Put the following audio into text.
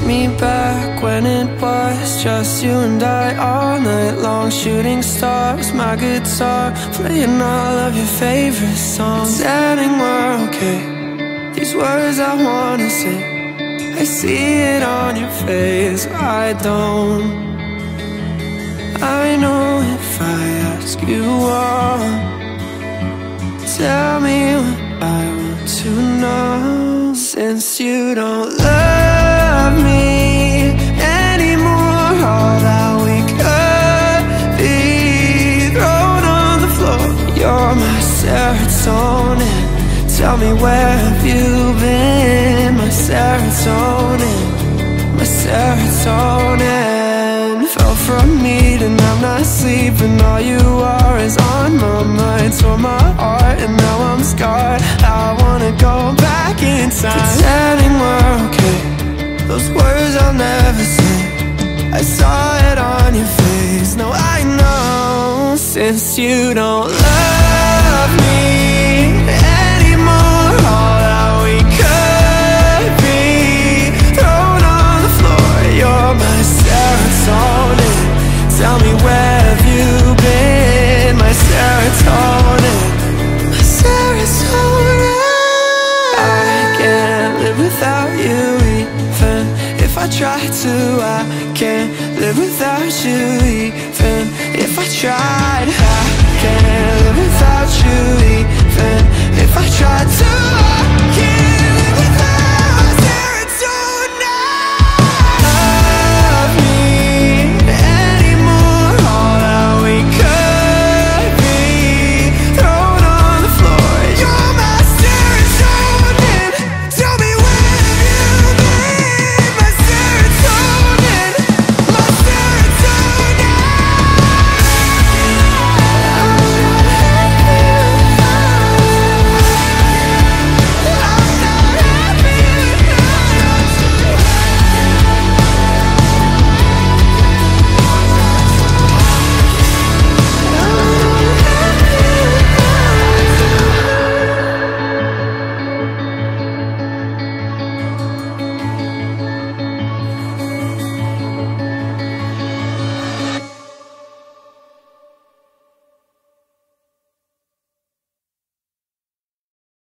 me back when it was just you and I, all night long, shooting stars, my guitar, playing all of your favorite songs, pretending we're okay. These words I wanna say, I see it on your face, I don't. I know if I ask you all, tell me what I want to know. Since you don't love me anymore, all that we could be thrown on the floor. You're my serotonin, tell me where have you been? My serotonin, my serotonin. Fell from me and I'm not sleeping, all you are is on my mind. Tore my heart and now I'm scarred, I wanna go back in time. Pretending we're okay, those words I'll never say, I saw it on your face. No, I know, since you don't love me anymore, all that we could be thrown on the floor. You're my serotonin, tell me where have you been? My serotonin, my serotonin. I can't live without you, even if I try to. I can't live without you,